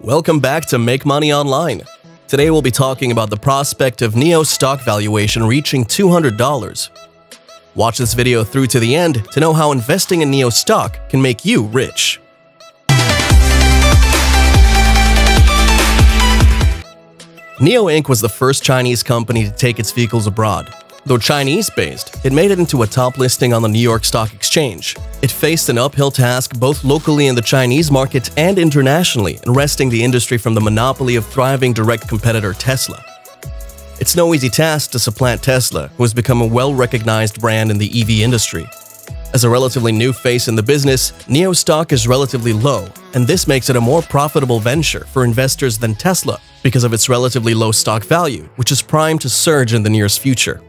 Welcome back to Make Money Online. Today we'll be talking about the prospect of NIO's stock valuation reaching $200. Watch this video through to the end to know how investing in NIO stock can make you rich. NIO Inc. was the first Chinese company to take its vehicles abroad. Though Chinese-based, it made it into a top listing on the New York Stock Exchange. It faced an uphill task both locally in the Chinese market and internationally in wresting the industry from the monopoly of thriving direct competitor Tesla. It's no easy task to supplant Tesla, who has become a well-recognized brand in the EV industry. As a relatively new face in the business, NIO stock is relatively low, and this makes it a more profitable venture for investors than Tesla because of its relatively low stock value, which is primed to surge in the nearest future.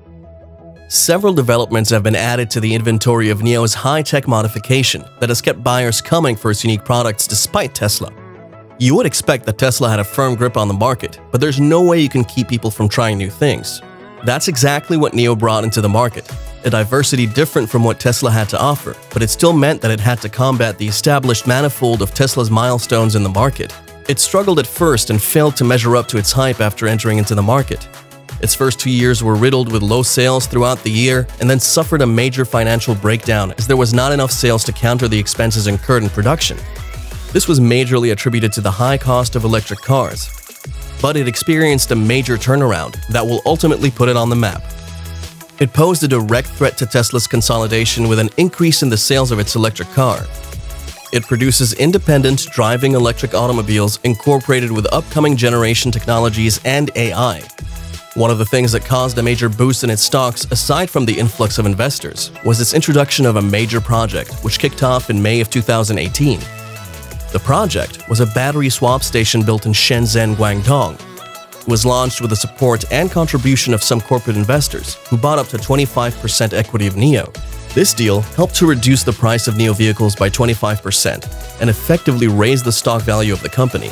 Several developments have been added to the inventory of NIO's high-tech modification that has kept buyers coming for its unique products despite Tesla. You would expect that Tesla had a firm grip on the market, but there's no way you can keep people from trying new things. That's exactly what NIO brought into the market, a diversity different from what Tesla had to offer, but it still meant that it had to combat the established manifold of Tesla's milestones in the market. It struggled at first and failed to measure up to its hype after entering into the market. Its first 2 years were riddled with low sales throughout the year and then suffered a major financial breakdown as there was not enough sales to counter the expenses incurred in production. This was majorly attributed to the high cost of electric cars. But it experienced a major turnaround that will ultimately put it on the map. It posed a direct threat to Tesla's consolidation with an increase in the sales of its electric car. It produces independent driving electric automobiles incorporated with upcoming generation technologies and AI. One of the things that caused a major boost in its stocks, aside from the influx of investors, was its introduction of a major project, which kicked off in May of 2018. The project was a battery swap station built in Shenzhen, Guangdong. It was launched with the support and contribution of some corporate investors, who bought up to 25% equity of NIO. This deal helped to reduce the price of NIO vehicles by 25% and effectively raise the stock value of the company.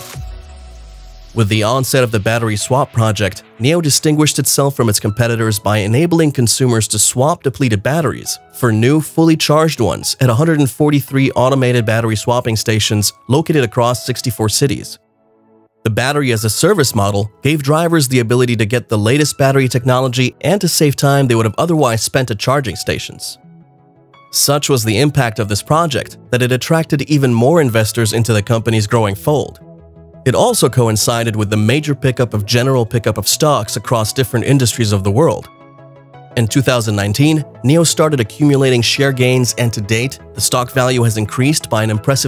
With the onset of the battery swap project, NIO distinguished itself from its competitors by enabling consumers to swap depleted batteries for new, fully charged ones at 143 automated battery swapping stations located across 64 cities. The battery-as-a-service model gave drivers the ability to get the latest battery technology and to save time they would have otherwise spent at charging stations. Such was the impact of this project that it attracted even more investors into the company's growing fold. It also coincided with the major pickup of stocks across different industries of the world. In 2019, NIO started accumulating share gains, and to date, the stock value has increased by an impressive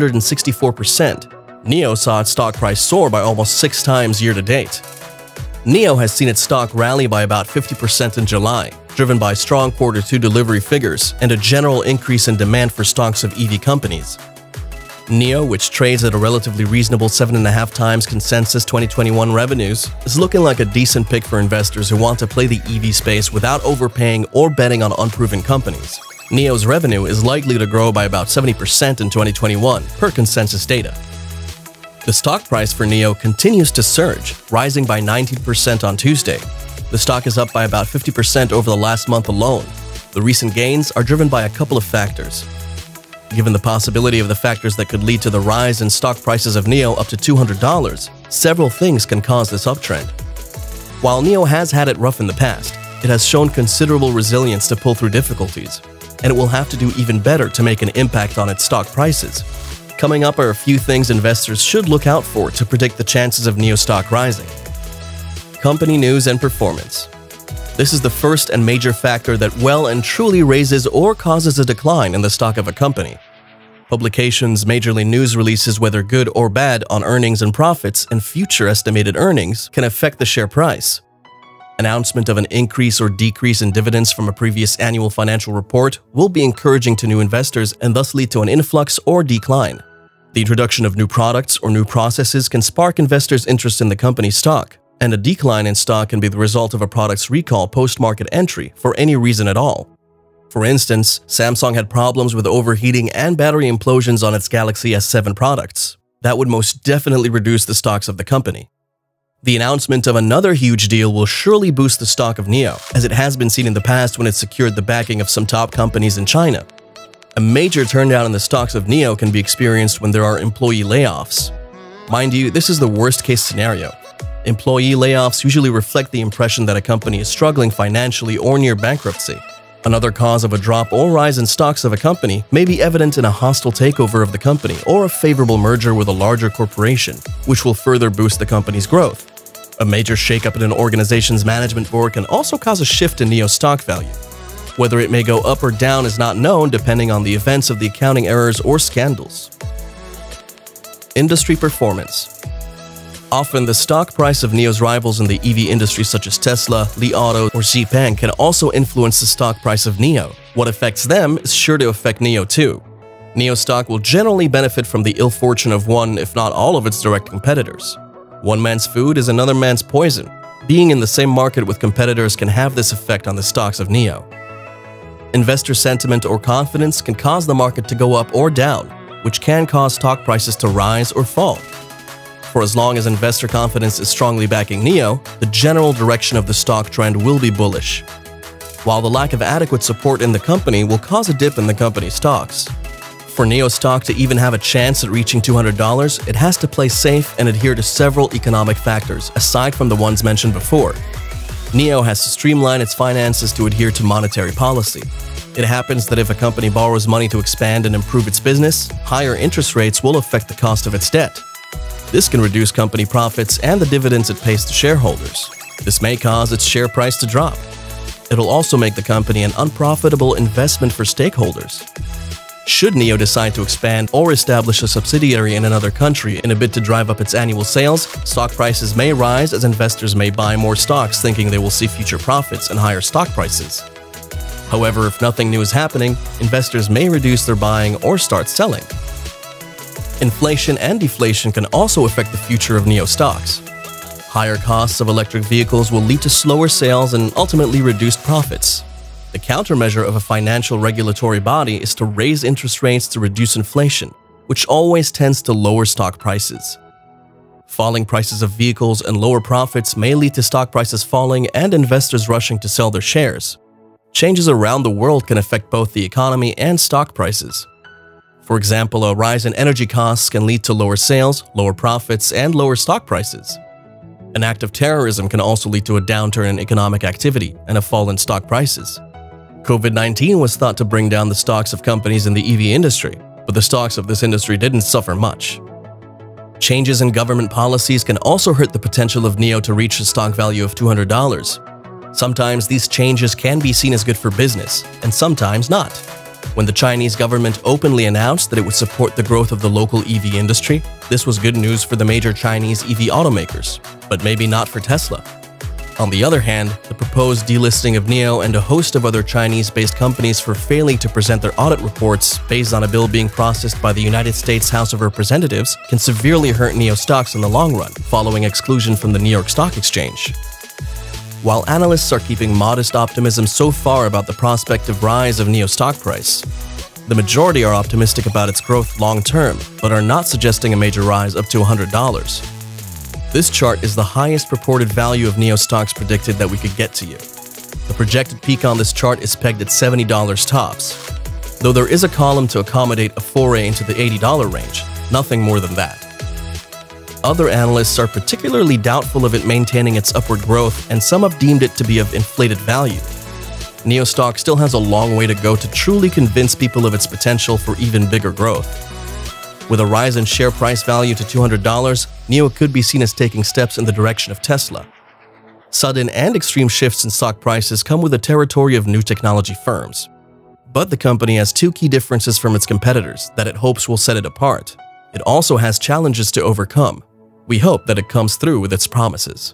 764%. NIO saw its stock price soar by almost 6 times year to date. NIO has seen its stock rally by about 50% in July, driven by strong Q2 delivery figures and a general increase in demand for stocks of EV companies. NIO, which trades at a relatively reasonable 7.5 times consensus 2021 revenues, is looking like a decent pick for investors who want to play the EV space without overpaying or betting on unproven companies. NIO's revenue is likely to grow by about 70% in 2021, per consensus data. The stock price for NIO continues to surge, rising by 19% on Tuesday. The stock is up by about 50% over the last month alone. The recent gains are driven by a couple of factors. Given the possibility of the factors that could lead to the rise in stock prices of NIO up to $200, several things can cause this uptrend. While NIO has had it rough in the past, it has shown considerable resilience to pull through difficulties, and it will have to do even better to make an impact on its stock prices. Coming up are a few things investors should look out for to predict the chances of NIO stock rising. Company news and performance. This is the first and major factor that well and truly raises or causes a decline in the stock of a company. Publications, majorly news releases, whether good or bad, on earnings and profits and future estimated earnings can affect the share price. Announcement of an increase or decrease in dividends from a previous annual financial report will be encouraging to new investors and thus lead to an influx or decline. The introduction of new products or new processes can spark investors' interest in the company's stock, and a decline in stock can be the result of a product's recall post-market entry for any reason at all. For instance, Samsung had problems with overheating and battery implosions on its Galaxy S7 products. That would most definitely reduce the stocks of the company. The announcement of another huge deal will surely boost the stock of NIO, as it has been seen in the past when it secured the backing of some top companies in China. A major turndown in the stocks of NIO can be experienced when there are employee layoffs. Mind you, this is the worst-case scenario. Employee layoffs usually reflect the impression that a company is struggling financially or near bankruptcy. Another cause of a drop or rise in stocks of a company may be evident in a hostile takeover of the company or a favorable merger with a larger corporation, which will further boost the company's growth. A major shakeup in an organization's management board can also cause a shift in NIO stock value. Whether it may go up or down is not known depending on the events of the accounting errors or scandals. Industry performance. Often, the stock price of NIO's rivals in the EV industry such as Tesla, Li Auto, or XPeng can also influence the stock price of NIO. What affects them is sure to affect NIO too. NIO stock will generally benefit from the ill fortune of one, if not all, of its direct competitors. One man's food is another man's poison. Being in the same market with competitors can have this effect on the stocks of NIO. Investor sentiment or confidence can cause the market to go up or down, which can cause stock prices to rise or fall. For as long as investor confidence is strongly backing NIO, the general direction of the stock trend will be bullish, while the lack of adequate support in the company will cause a dip in the company's stocks. For NIO stock to even have a chance at reaching $200, it has to play safe and adhere to several economic factors, aside from the ones mentioned before. NIO has to streamline its finances to adhere to monetary policy. It happens that if a company borrows money to expand and improve its business, higher interest rates will affect the cost of its debt. This can reduce company profits and the dividends it pays to shareholders. This may cause its share price to drop. It'll also make the company an unprofitable investment for stakeholders. Should NIO decide to expand or establish a subsidiary in another country in a bid to drive up its annual sales, stock prices may rise as investors may buy more stocks thinking they will see future profits and higher stock prices. However, if nothing new is happening, investors may reduce their buying or start selling. Inflation and deflation can also affect the future of NIO stocks. Higher costs of electric vehicles will lead to slower sales and ultimately reduced profits. The countermeasure of a financial regulatory body is to raise interest rates to reduce inflation, which always tends to lower stock prices. Falling prices of vehicles and lower profits may lead to stock prices falling and investors rushing to sell their shares. Changes around the world can affect both the economy and stock prices. For example, a rise in energy costs can lead to lower sales, lower profits, and lower stock prices. An act of terrorism can also lead to a downturn in economic activity and a fall in stock prices. COVID-19 was thought to bring down the stocks of companies in the EV industry, but the stocks of this industry didn't suffer much. Changes in government policies can also hurt the potential of NIO to reach a stock value of $200. Sometimes these changes can be seen as good for business, and sometimes not. When the Chinese government openly announced that it would support the growth of the local EV industry, this was good news for the major Chinese EV automakers, but maybe not for Tesla. On the other hand, the proposed delisting of NIO and a host of other Chinese-based companies for failing to present their audit reports based on a bill being processed by the United States House of Representatives can severely hurt NIO stocks in the long run, following exclusion from the New York Stock Exchange. While analysts are keeping modest optimism so far about the prospective rise of NIO stock price, the majority are optimistic about its growth long-term, but are not suggesting a major rise up to $100. This chart is the highest purported value of NIO stocks predicted that we could get to you. The projected peak on this chart is pegged at $70 tops, though there is a column to accommodate a foray into the $80 range, nothing more than that. Other analysts are particularly doubtful of it maintaining its upward growth, and some have deemed it to be of inflated value. NIO stock still has a long way to go to truly convince people of its potential for even bigger growth. With a rise in share price value to $200, NIO could be seen as taking steps in the direction of Tesla. Sudden and extreme shifts in stock prices come with the territory of new technology firms. But the company has two key differences from its competitors that it hopes will set it apart. It also has challenges to overcome. We hope that it comes through with its promises.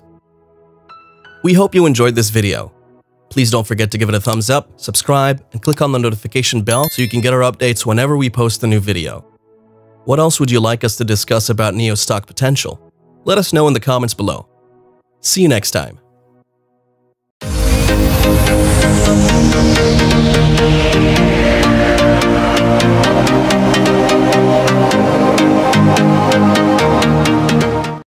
We hope you enjoyed this video. Please don't forget to give it a thumbs up, subscribe, and click on the notification bell so you can get our updates whenever we post a new video. What else would you like us to discuss about NIO stock potential? Let us know in the comments below. See you next time.